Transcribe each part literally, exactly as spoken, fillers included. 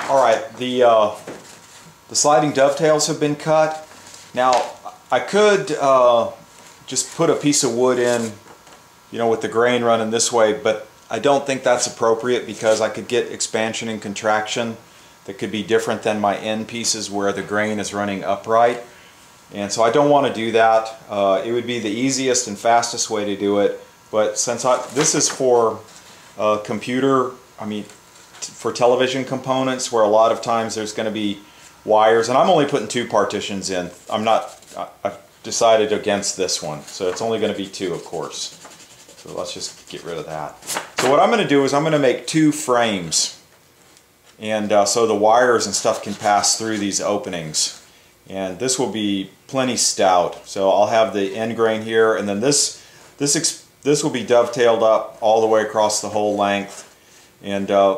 Alright, the, uh, the sliding dovetails have been cut. Now, I could uh, just put a piece of wood in, you know, with the grain running this way, but I don't think that's appropriate because I could get expansion and contraction that could be different than my end pieces where the grain is running upright. And so I don't want to do that. Uh, it would be the easiest and fastest way to do it, but since I, this is for uh, computer, I mean, for television components where a lot of times there's going to be wires, and I'm only putting two partitions in. I'm not, I've decided against this one, so it's only going to be two, of course. So let's just get rid of that. So what I'm going to do is I'm going to make two frames, and uh, so the wires and stuff can pass through these openings. And this will be plenty stout. So I'll have the end grain here, and then this this ex this will be dovetailed up all the way across the whole length. And uh,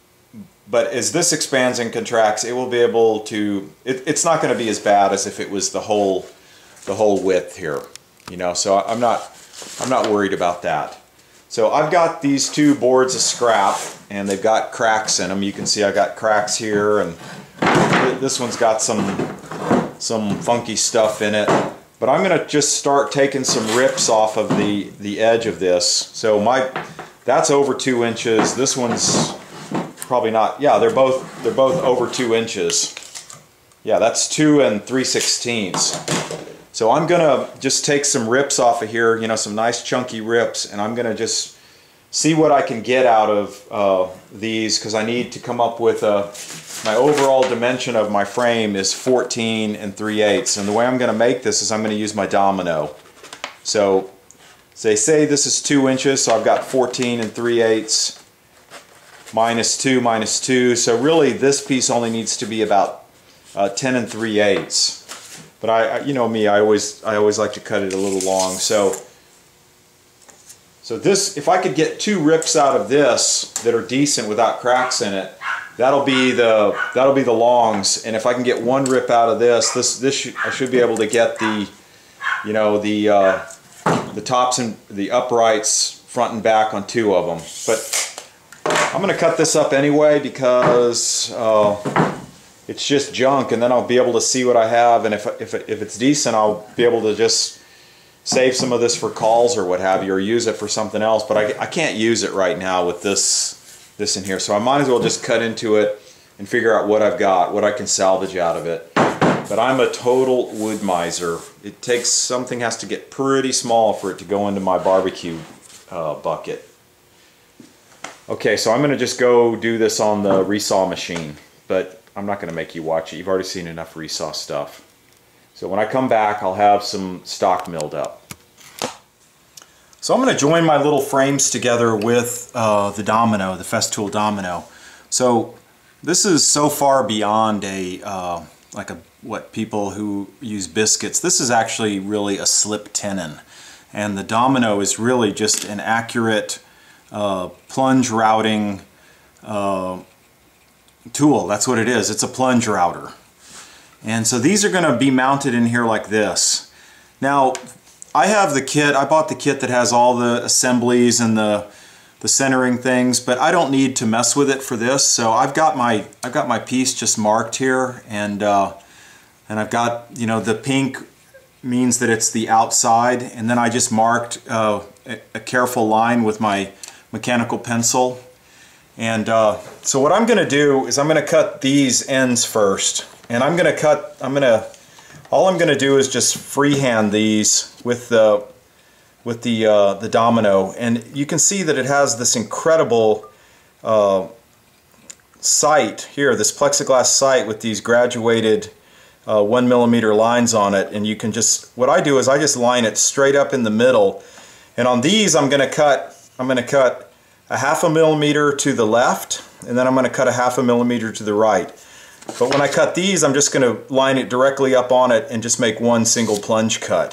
but as this expands and contracts, it will be able to. It, it's not going to be as bad as if it was the whole the whole width here. You know, so I'm not I'm not worried about that. So I've got these two boards of scrap, and they've got cracks in them. You can see I got cracks here, and this one's got some some funky stuff in it. But I'm going to just start taking some rips off of the the edge of this. So my that's over two inches. This one's probably not. Yeah, they're both they're both over two inches. Yeah, that's two and three sixteenths. So I'm gonna just take some rips off of here, you know, some nice chunky rips, and I'm gonna just see what I can get out of uh, these, because I need to come up with a, my overall dimension of my frame is fourteen and three eighths, and the way I'm gonna make this is I'm gonna use my domino. So, so they say this is two inches, so I've got fourteen and three eighths minus two minus two, so really this piece only needs to be about uh, ten and three eighths. But I, I, you know me, I always, I always like to cut it a little long. So, so this, if I could get two rips out of this that are decent without cracks in it, that'll be the, that'll be the longs. And if I can get one rip out of this, this, this sh I should be able to get the, you know, the, uh, the tops and the uprights front and back on two of them. But I'm going to cut this up anyway because. Uh, It's just junk, and then I'll be able to see what I have, and if, if, if it's decent, I'll be able to just save some of this for calls or what have you, or use it for something else. But I, I can't use it right now with this, this in here, so I might as well just cut into it and figure out what I've got, what I can salvage out of it. But I'm a total wood miser. It takes, something has to get pretty small for it to go into my barbecue uh, bucket. Okay, so I'm going to just go do this on the resaw machine, but I'm not going to make you watch it. You've already seen enough resaw stuff. So when I come back, I'll have some stock milled up. So I'm going to join my little frames together with uh, the domino, the Festool Domino. So this is so far beyond a uh, like a what people who use biscuits. This is actually really a slip tenon, and the domino is really just an accurate uh, plunge routing Uh, tool. That's what it is. It's a plunge router. And so these are going to be mounted in here like this. Now I have the kit, I bought the kit that has all the assemblies and the the centering things, but I don't need to mess with it for this. So I've got my I've got my piece just marked here, and uh, and I've got, you know, the pink means that it's the outside, and then I just marked uh, a, a careful line with my mechanical pencil. And uh, so what I'm going to do is I'm going to cut these ends first, and I'm going to cut. I'm going to. All I'm going to do is just freehand these with the with the uh, the domino, and you can see that it has this incredible uh, sight here, this plexiglass sight with these graduated uh, one millimeter lines on it. And you can just. What I do is I just line it straight up in the middle, and on these I'm going to cut. I'm going to cut. a half a millimeter to the left, and then I'm going to cut a half a millimeter to the right. But when I cut these, I'm just going to line it directly up on it and just make one single plunge cut.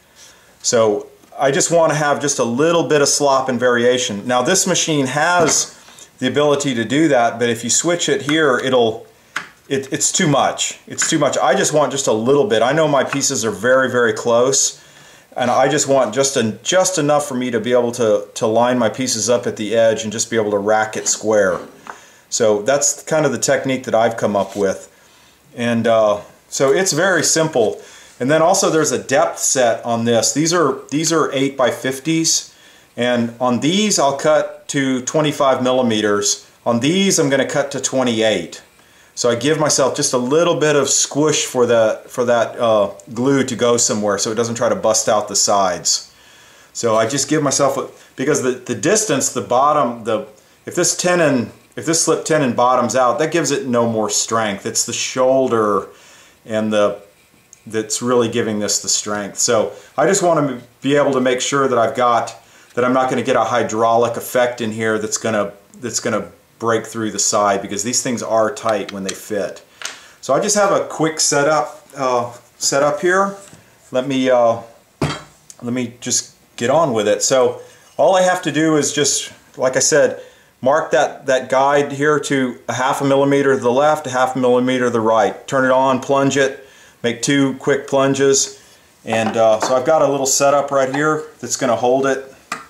So I just want to have just a little bit of slop and variation. Now this machine has the ability to do that, but if you switch it here, it'll it, it's too much. It's too much. I just want just a little bit. I know my pieces are very, very close, and I just want just, a, just enough for me to be able to, to line my pieces up at the edge and just be able to rack it square. So that's kind of the technique that I've come up with. And uh, so it's very simple. And then also there's a depth set on this. These are these are eight by fifties, and on these I'll cut to twenty-five millimeters. On these I'm going to cut to twenty-eight. So I give myself just a little bit of squish for the for that uh, glue to go somewhere, so it doesn't try to bust out the sides. So I just give myself a, because the the distance, the bottom, the if this tenon if this slip tenon bottoms out, that gives it no more strength. It's the shoulder and the that's really giving this the strength. So I just want to be able to make sure that I've got that I'm not going to get a hydraulic effect in here that's going to that's going to break through the side, because these things are tight when they fit. So I just have a quick setup uh, setup here. Let me uh, let me just get on with it. So all I have to do is just, like I said, mark that that guide here to a half a millimeter to the left, a half a millimeter to the right. Turn it on, plunge it. Make two quick plunges, and uh, so I've got a little setup right here that's going to hold it.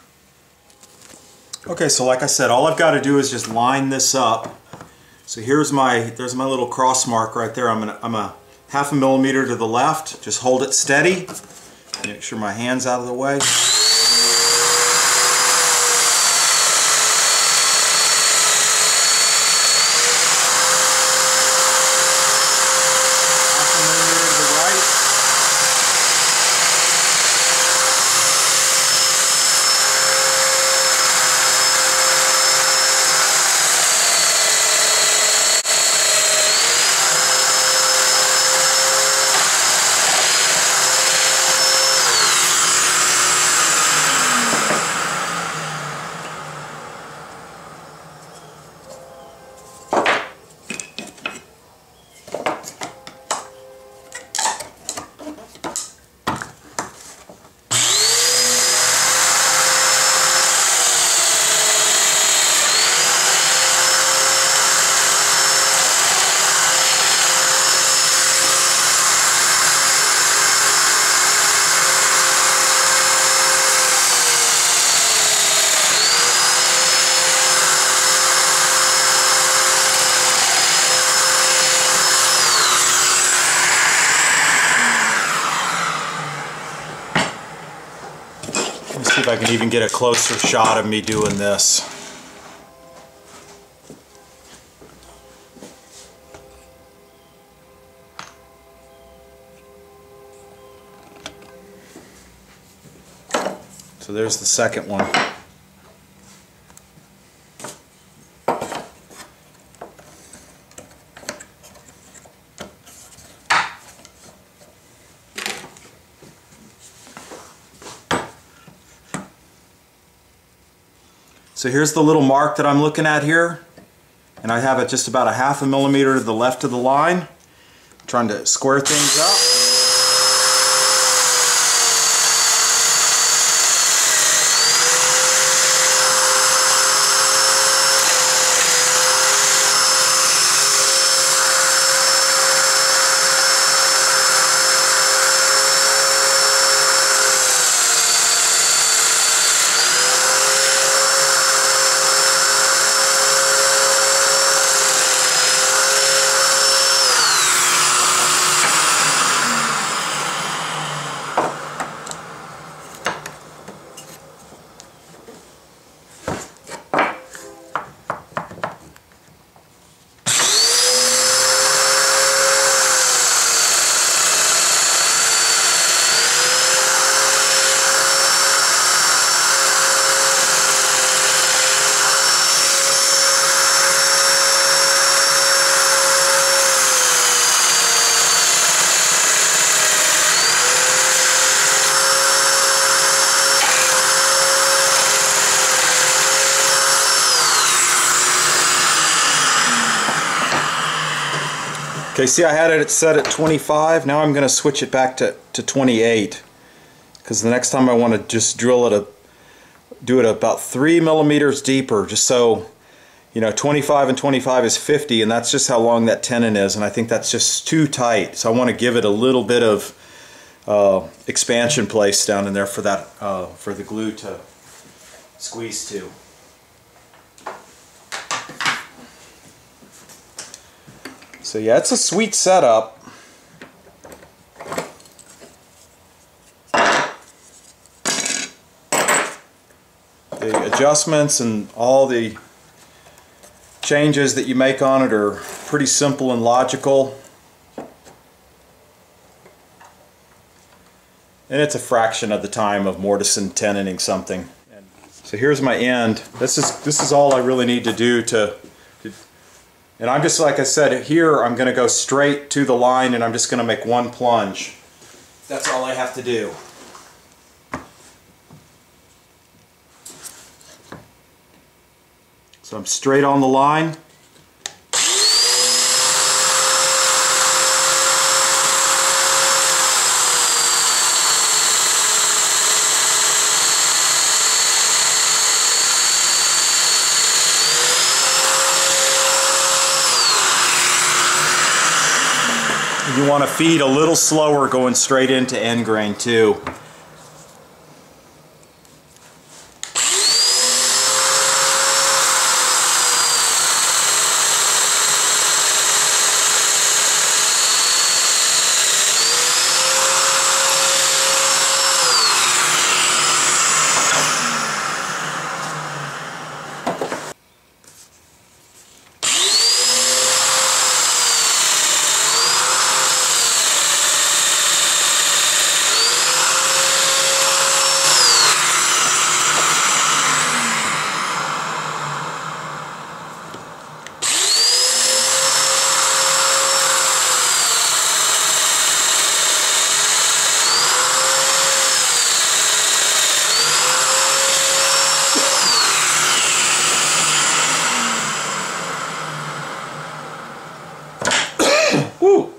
Okay, so like I said, all I've got to do is just line this up. So here's my there's my little cross mark right there. I'm gonna I'm a half a millimeter to the left. Just hold it steady. Make sure my hand's out of the way. See if I can even get a closer shot of me doing this. So there's the second one. So here's the little mark that I'm looking at here, and I have it just about a half a millimeter to the left of the line. I'm trying to square things up. Okay, see, I had it set at twenty-five. Now I'm going to switch it back to, to twenty-eight, because the next time I want to just drill it, a, do it about three millimeters deeper, just so, you know, twenty-five and twenty-five is fifty, and that's just how long that tenon is, and I think that's just too tight. So I want to give it a little bit of uh, expansion place down in there for that, uh, for the glue to squeeze to. So yeah, it's a sweet setup. The adjustments and all the changes that you make on it are pretty simple and logical. And it's a fraction of the time of mortise and tenoning something. So here's my end. This is this is all I really need to do to, to and I'm just, like I said, here I'm going to go straight to the line and I'm just going to make one plunge. That's all I have to do. So I'm straight on the line. You want to feed a little slower going straight into end grain too. Woo!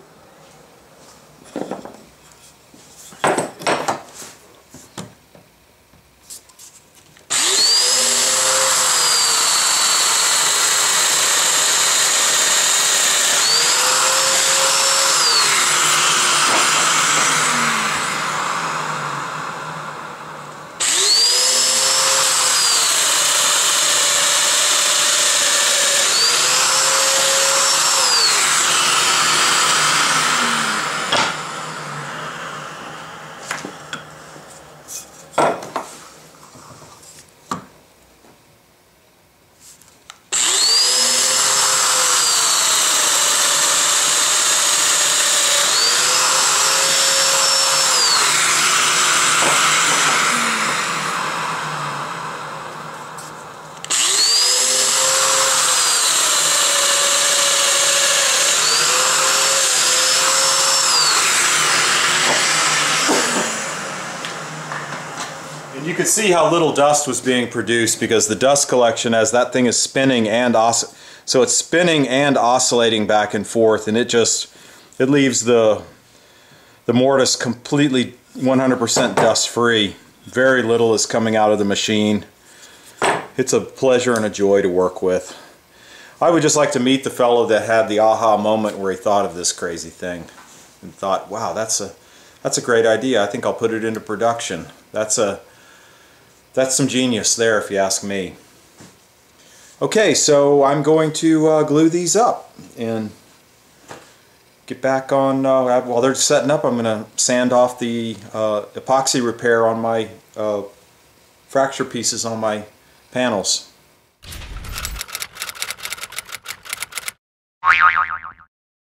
And you could see how little dust was being produced because the dust collection, as that thing is spinning and os so it's spinning and oscillating back and forth, and it just it leaves the the mortise completely one hundred percent dust free. Very little is coming out of the machine. It's a pleasure and a joy to work with. I would just like to meet the fellow that had the aha moment where he thought of this crazy thing and thought, wow, that's a that's a great idea. I think I'll put it into production. That's a That's some genius there, if you ask me. Okay, so I'm going to uh, glue these up and get back on, uh, while they're setting up, I'm going to sand off the uh, epoxy repair on my uh, fracture pieces on my panels.